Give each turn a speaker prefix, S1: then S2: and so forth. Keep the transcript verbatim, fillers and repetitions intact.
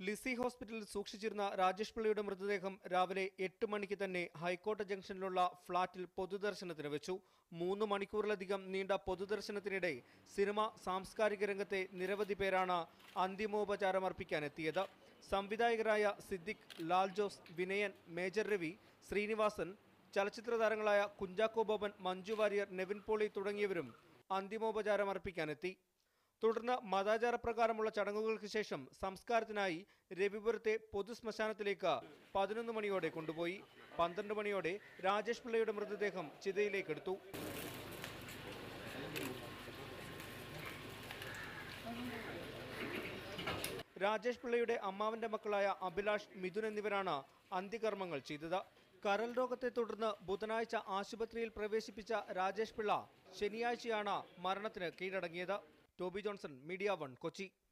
S1: ലിസി ഹോസ്പിറ്റലിൽ സൂക്ഷിച്ചിരുന്ന രാജേഷ് പിള്ളയുടെ മൃതദേഹം രാവിലെ എട്ട് മണിക്ക് തന്നെ ഹൈക്കോടതി ജംഗ്ഷനിലുള്ള ഫ്ളാറ്റിൽ പൊതുദർശനത്തിന് വെച്ചു. മൂന്ന് മണിക്കൂറിലധികം നീണ്ട പൊതുദർശനത്തിനിടെ സിനിമ സാംസ്കാരിക രംഗത്തെ നിരവധി പേരാണ് അന്തിമോപചാരമർപ്പിക്കാനെത്തിയത്. സംവിധായകരായ സിദ്ദിഖ്, ലാൽ ജോസ്, വിനയൻ, മേജർ രവി, ശ്രീനിവാസൻ, ചലച്ചിത്ര താരങ്ങളായ കുഞ്ചാക്കോ ബോബൻ, മഞ്ജു വാര്യർ, നെവിൻ പോളി തുടങ്ങിയവരും അന്തിമോപചാരമർപ്പിക്കാനെത്തി. തുടർന്ന് മതാചാരപ്രകാരമുള്ള ചടങ്ങുകൾക്ക് ശേഷം സംസ്കാരത്തിനായി രവിപുരത്തെ പൊതുശ്മശാനത്തിലേക്ക് പതിനൊന്ന് മണിയോടെ കൊണ്ടുപോയി. പന്ത്രണ്ട് മണിയോടെ രാജേഷ് പിള്ളയുടെ മൃതദേഹം ചിതയിലേക്കെടുത്തു. രാജേഷ് പിള്ളയുടെ അമ്മാവന്റെ മക്കളായ അഭിലാഷ്, മിഥുൻ എന്നിവരാണ് അന്ത്യകർമ്മങ്ങൾ ചെയ്തത്. കരൾ രോഗത്തെ തുടർന്ന് ബുധനാഴ്ച ആശുപത്രിയിൽ പ്രവേശിപ്പിച്ച രാജേഷ് പിള്ള ശനിയാഴ്ചയാണ് മരണത്തിന് കീഴടങ്ങിയത്. Toby Johnson, Media One, Kochi.